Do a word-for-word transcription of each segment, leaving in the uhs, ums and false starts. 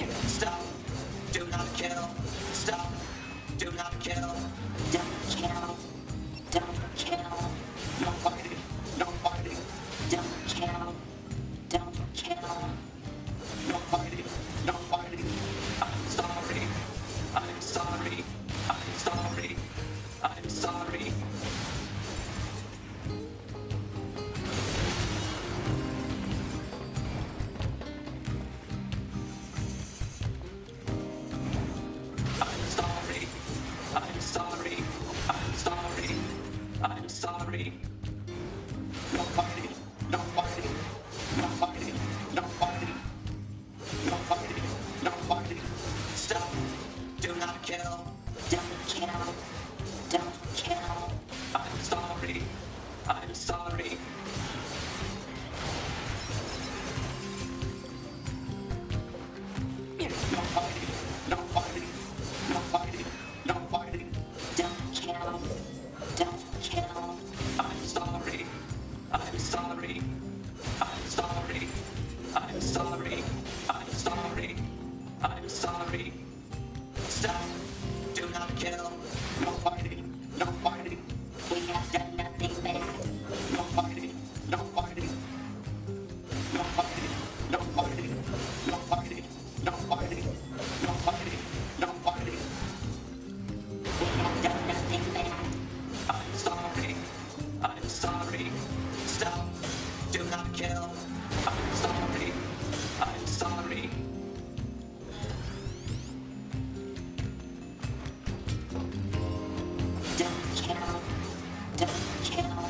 Stop. Do not kill. Stop. Do not kill. Don't kill. Don't kill. No fighting. No fighting. Don't kill. Don't kill. No fighting. No fighting. I'm sorry. I'm sorry. I'm sorry. I'm sorry. I'm sorry. I'm sorry. I'm sorry. I'm sorry. No fighting. No fighting. No fighting. No fighting. No fighting. No fighting. Stop. Do not kill. Don't kill. Don't kill. I'm sorry. I'm sorry. No fighting. No fighting. No fighting. No fighting. Don't kill. Don't kill. I'm sorry. I'm sorry. I'm sorry. I'm sorry. I'm sorry. I'm sorry. Stop. Do not kill. No fighting. No fighting. We have done nothing bad. No fighting. No fighting. No fighting. No fighting. No fighting. No fighting. No fighting. No fighting. We have done nothing bad. I'm sorry. I'm sorry. Stop. Do not kill. I'm sorry. I'm sorry. Don't kill. Don't kill.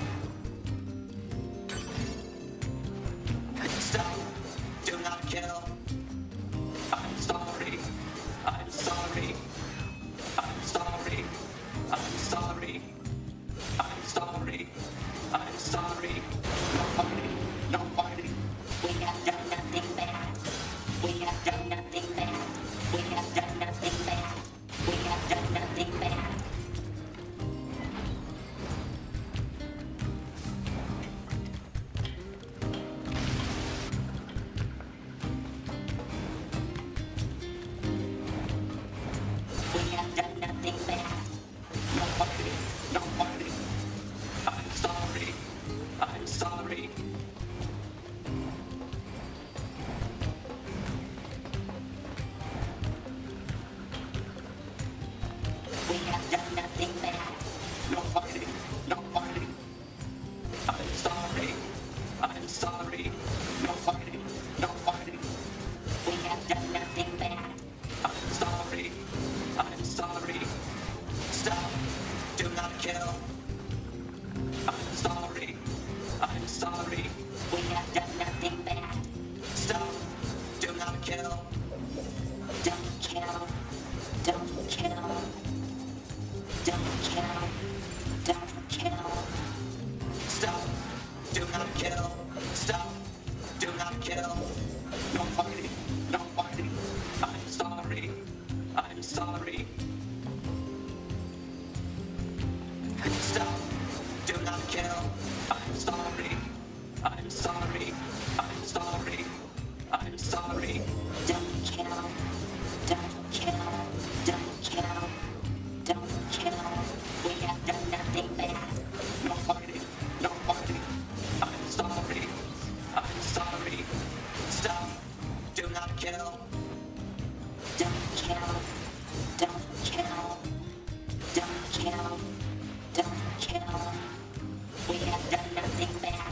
Stop. Do not kill. I'm sorry. I'm sorry. I'm sorry. I'm sorry. I'm sorry. I'm sorry. No fighting. No fighting. We have done nothing bad. We have done nothing bad. We have done nothing bad. We have done nothing bad. We have done nothing bad. No fighting. No fighting. I'm sorry. I'm sorry. We have done nothing bad. No fighting. No fighting. I'm sorry. I'm sorry. No fighting. No fighting. We have done nothing bad. I'm sorry. I'm sorry. Stop. Do not kill. I'm sorry. I'm sorry. We have done nothing bad. Stop. Do not kill. Don't kill. Don't kill. Don't kill. Don't kill. Stop. Do not kill. Stop. Do not kill. No fighting. No fighting. I'm sorry. I'm sorry. Stop. Do not kill. I'm sorry. I'm sorry. I'm sorry. I'm sorry. Don't kill. Don't kill. Don't kill. Don't kill. We have done nothing bad. No fighting. No fighting. I'm sorry. I'm sorry. Stop. Do not kill. Don't kill. Don't kill. Don't kill. Don't kill. We have done nothing bad.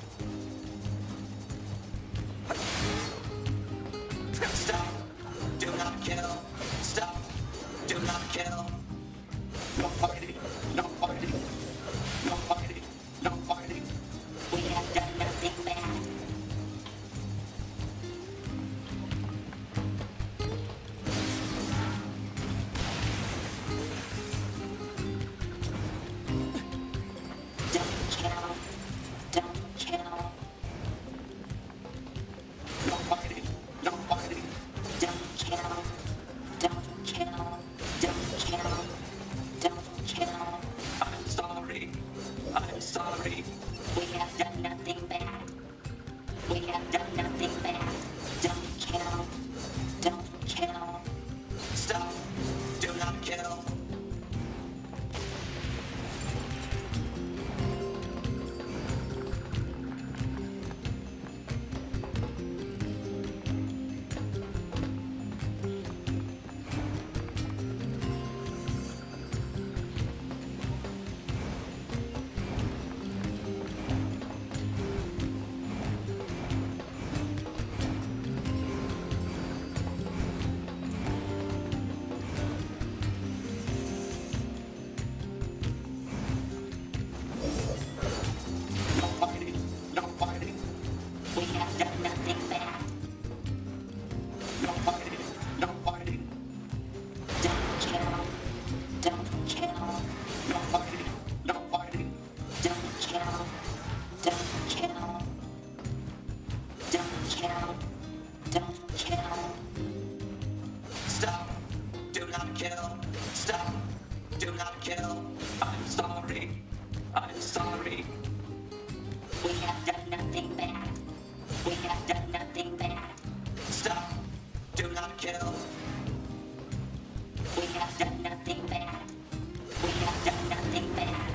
Stop. Do not kill. Stop. Do not kill. No fighting. No fighting. No fighting. No fighting. We have done nothing bad. Don't kill. Don't kill. No fighting. No fighting. Don't kill. Don't kill. Don't kill. No fighting. No fighting. Don't kill. Don't kill. No fighting. No fighting. Don't kill. Don't kill. Don't kill. Don't kill. Stop. Do not kill. Stop. Do not kill. I'm sorry. I'm sorry. We have done nothing bad. We have done nothing bad. Stop. Do not kill. We have done nothing bad. We have done nothing bad.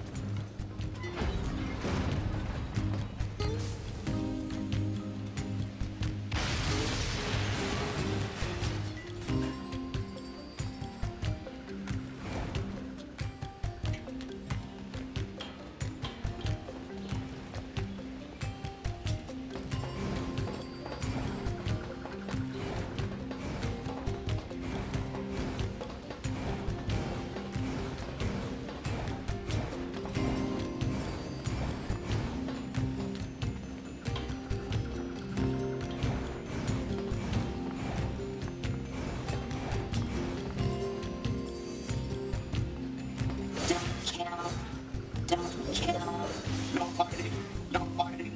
Don't kill. No fighting. No fighting.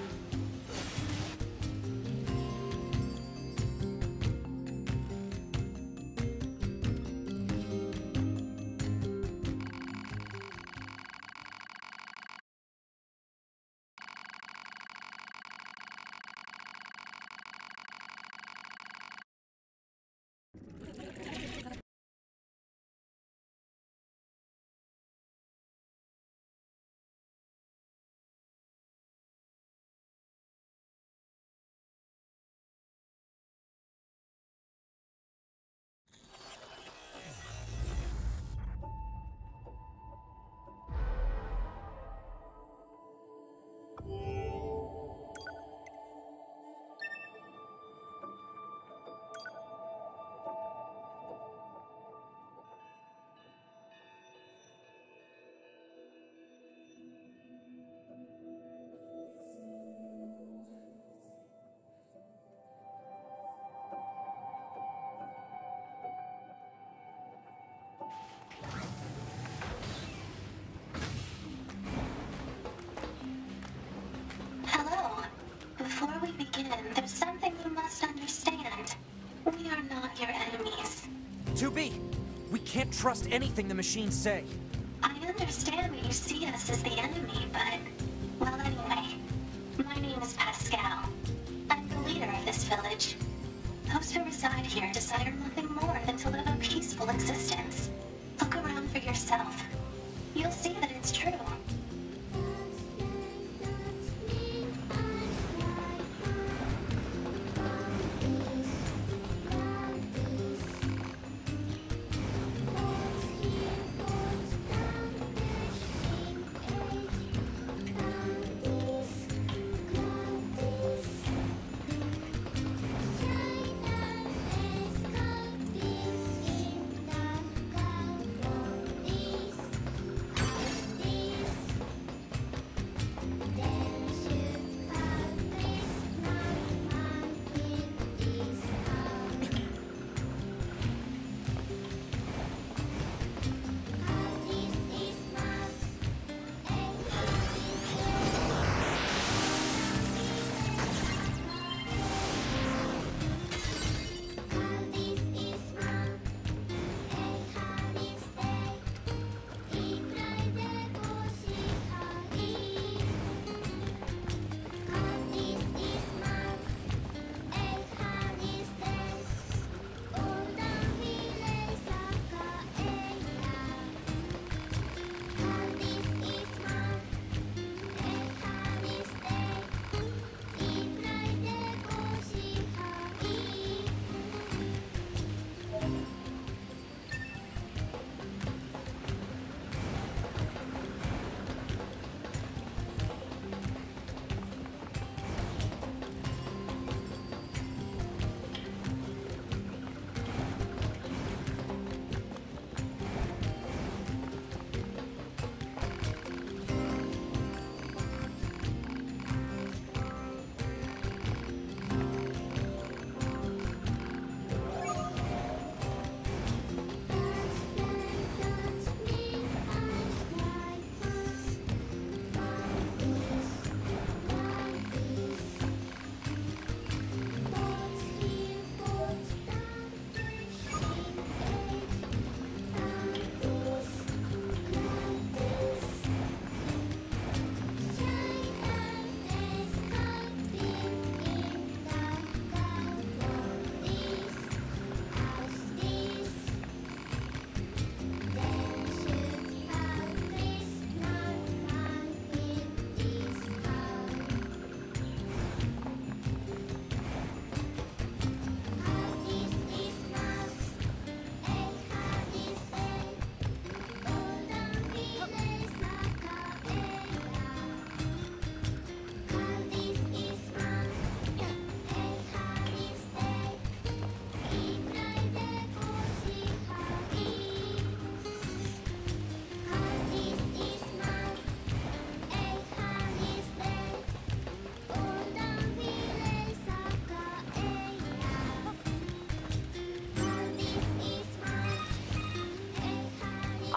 Hello. Before we begin, there's something you must understand. We are not your enemies. two B, we can't trust anything the machines say. I understand that you see us as the enemy, but... Well, anyway. My name is Pascal. I'm the leader of this village. Those who reside here desire nothing more than to live a peaceful existence. Look around for yourself. You'll see that it's true.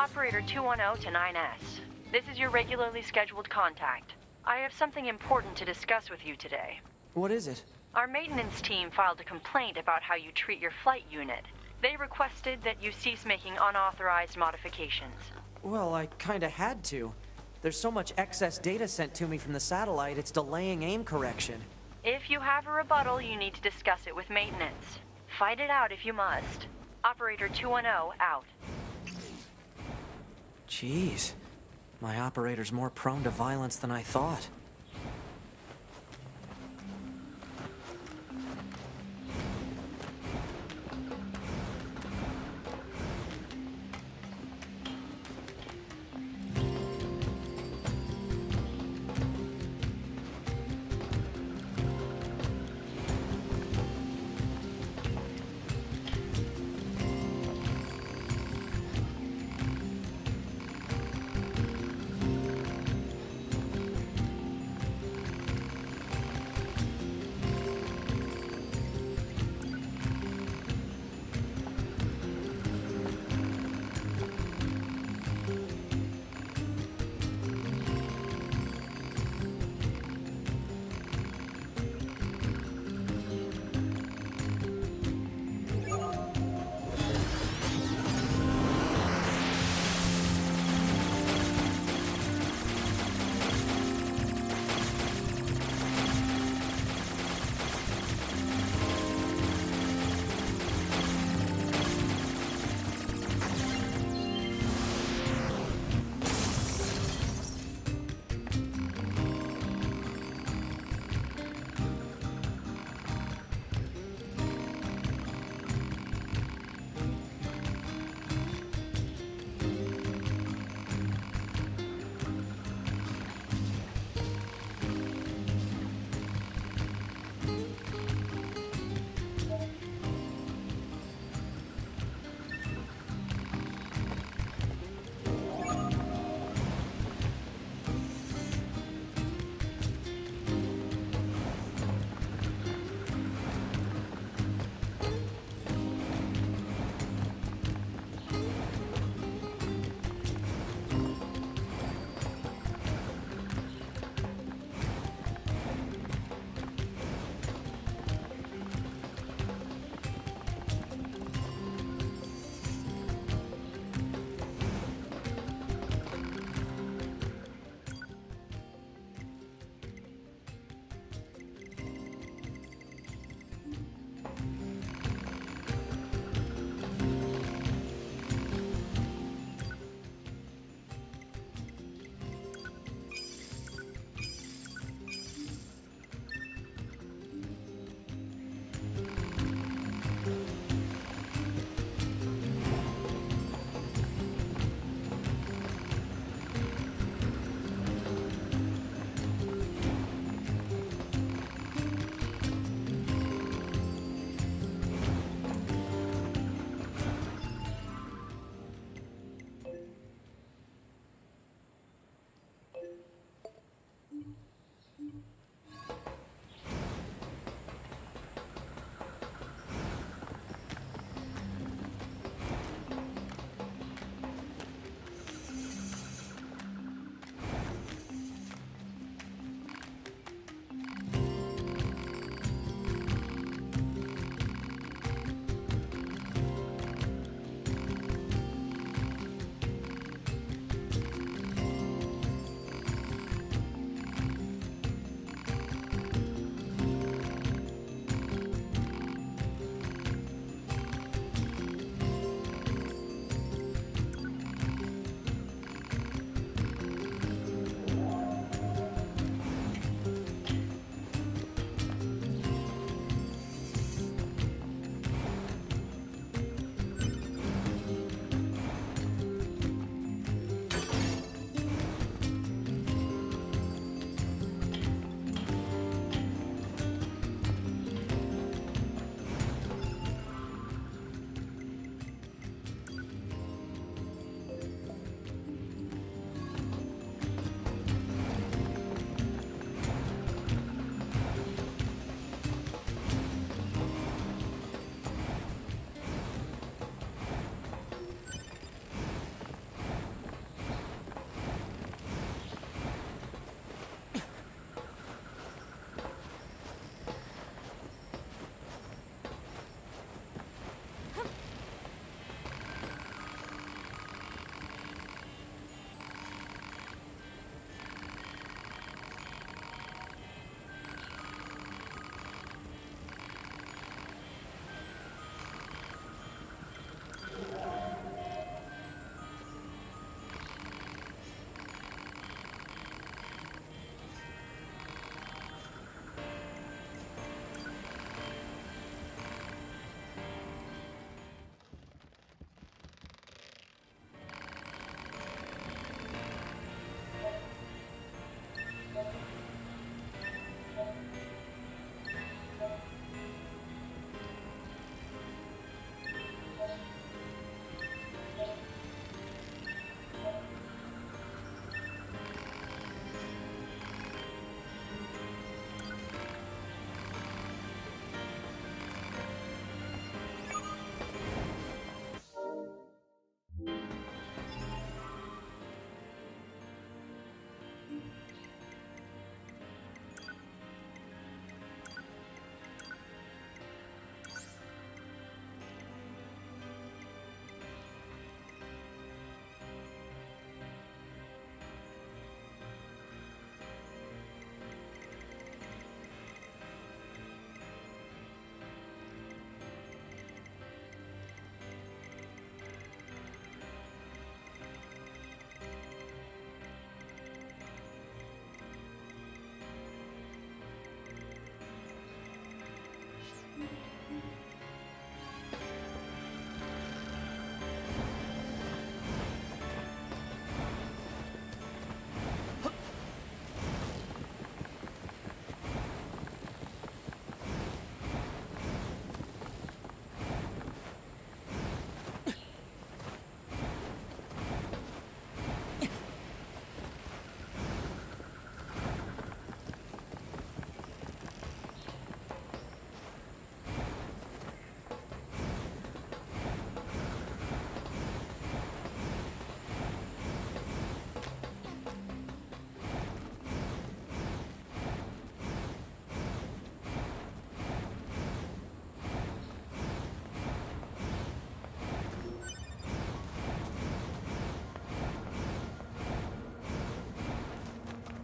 Operator two one zero to nine S. This is your regularly scheduled contact. I have something important to discuss with you today. What is it? Our maintenance team filed a complaint about how you treat your flight unit. They requested that you cease making unauthorized modifications. Well, I kinda had to. There's so much excess data sent to me from the satellite, it's delaying aim correction. If you have a rebuttal, you need to discuss it with maintenance. Fight it out if you must. Operator two one zero out. Jeez. My operator's more prone to violence than I thought.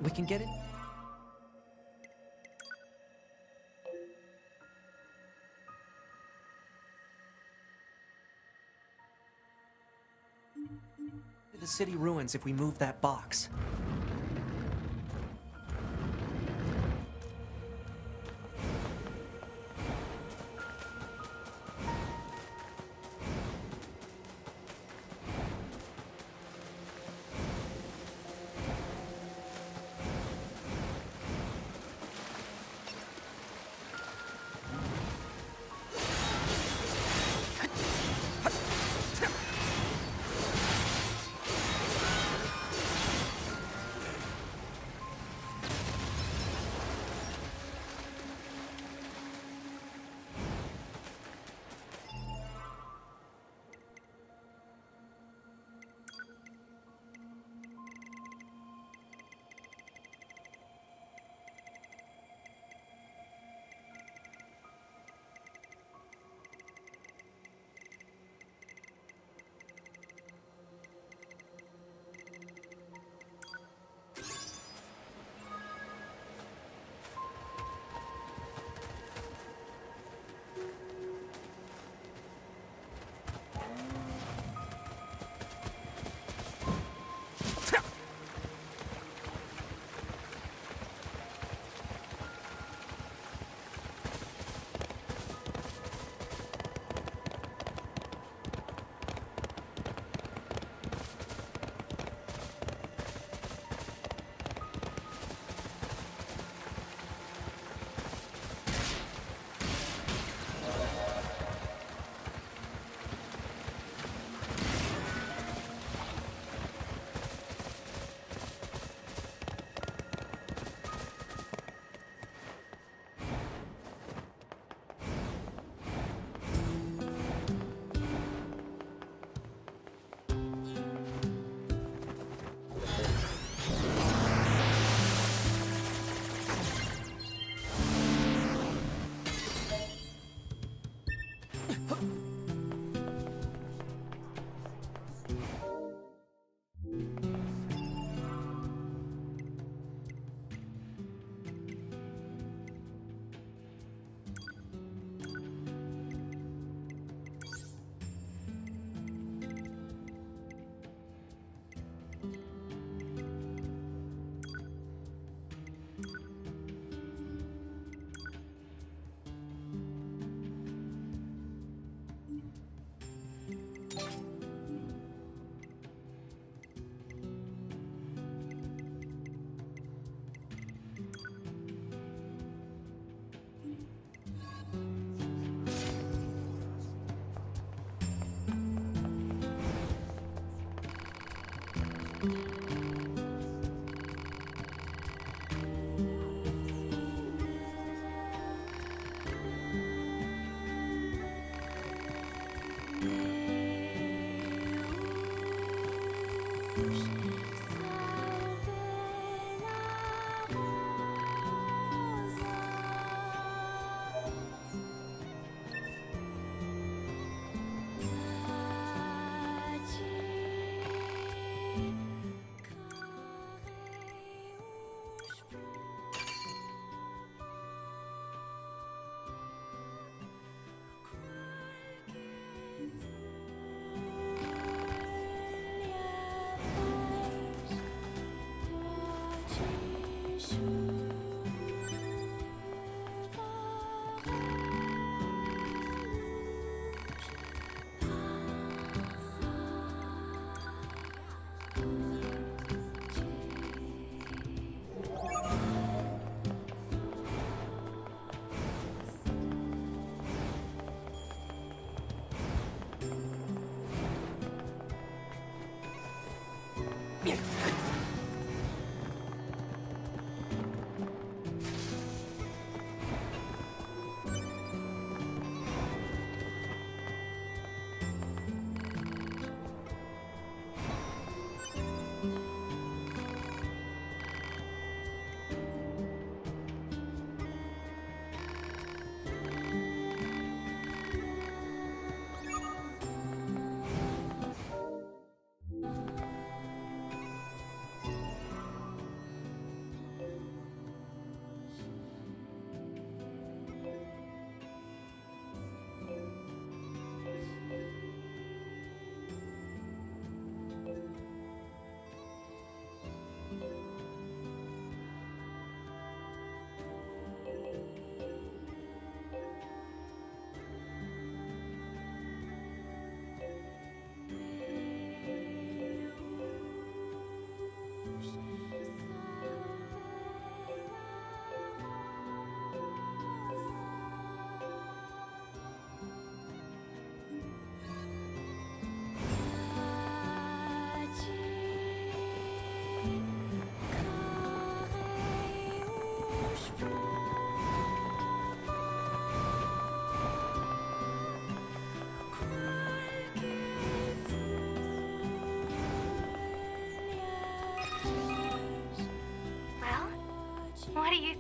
We can get it. To the city ruins if we move that box.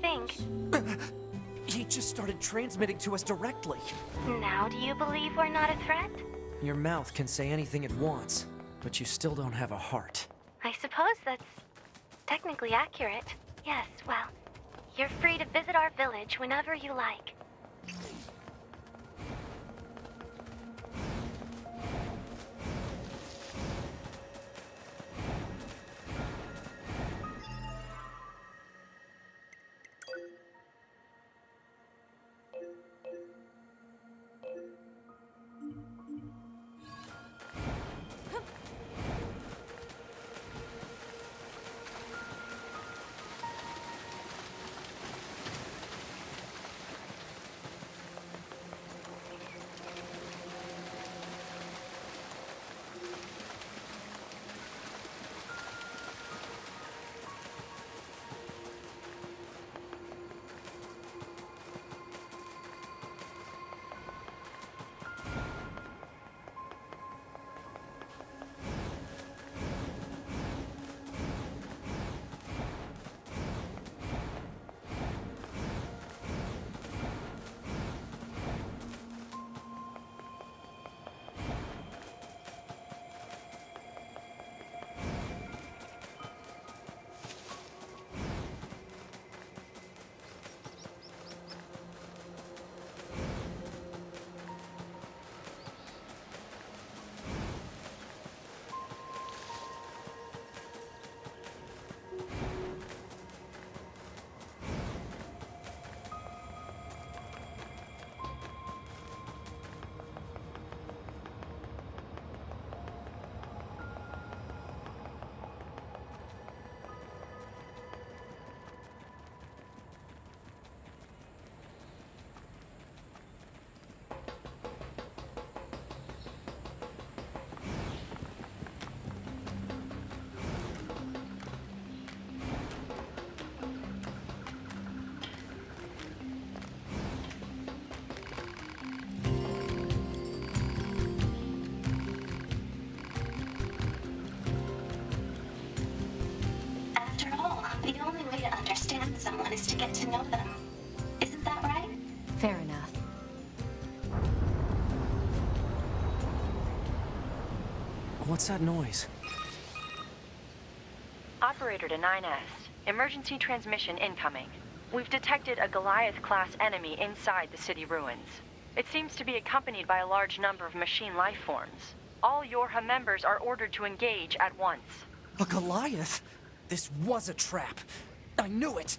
think? He just started transmitting to us directly. Now do you believe we're not a threat? Your mouth can say anything it wants, but you still don't have a heart. I suppose that's technically accurate. Yes, well, you're free to visit our village whenever you like. The only way to understand someone is to get to know them. Isn't that right? Fair enough. What's that noise? Operator to nine S. Emergency transmission incoming. We've detected a Goliath-class enemy inside the city ruins. It seems to be accompanied by a large number of machine life forms. All Yorha members are ordered to engage at once. A Goliath? This was a trap. I knew it.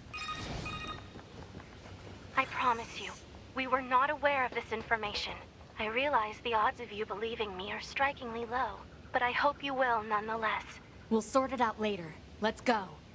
I promise you, we were not aware of this information. I realize the odds of you believing me are strikingly low, but I hope you will nonetheless. We'll sort it out later. Let's go.